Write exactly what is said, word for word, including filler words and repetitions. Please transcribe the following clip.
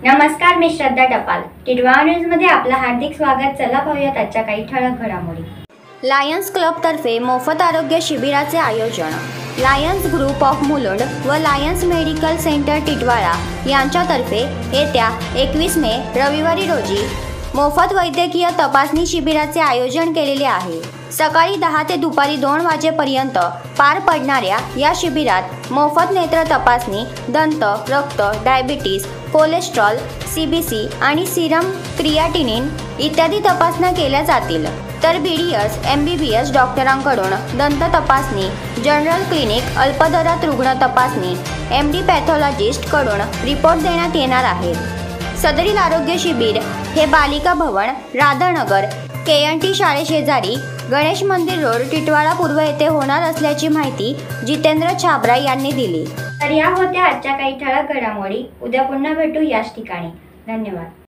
नमस्कार, मी श्रद्धा टपाल. टिटवा न्यूज मध्ये आपलं हार्दिक स्वागत. चला पाहूयात आजच्या काही ठळक घडामोडी. लायन्स क्लब तर्फे मोफत आरोग्य शिबिराचे आयोजन. लायन्स ग्रुप ऑफ मुलुंड व लायन्स मेडिकल सेंटर टिटवाळा यांच्यातर्फे येत्या एकवीस मे रविवारी रोजी मोफत वैद्यकीय तपासणी शिबिराचे आयोजन केलेले आहे. सकाळी दहा ते दुपारी दोन वाजेपर्यंत पार पडणाऱ्या या शिबिरात मोफत नेत्र तपासणी, दंत, रक्त, डायबिटीज, कोलेस्ट्रॉल, सीबीसी आणि सिरम क्रियाटिनिन इत्यादी तपासण्या केल्या जातील. तर बीडीएस, एमबीबीएस डॉक्टरांकडून दंत तपासणी, जनरल क्लिनिक अल्पदरात रुग्ण तपासणी, एमडी पॅथॉलॉजिस्ट कडून रिपोर्ट देण्यात येणार आहे. सदरील आरोग्य शिबिर हे Balika Bhavan, Radhanagar, K N T शाळेशेजारी गणेश मंदिर रोड, टिटवाळा पूर्व येथे होणार असल्याची माहिती जितेंद्र छाबरा यांनी दिली. तर या होत्या आजच्या काही ठळक घडामोडी. उद्या पुन्हा भेटू याच ठिकाणी. धन्यवाद.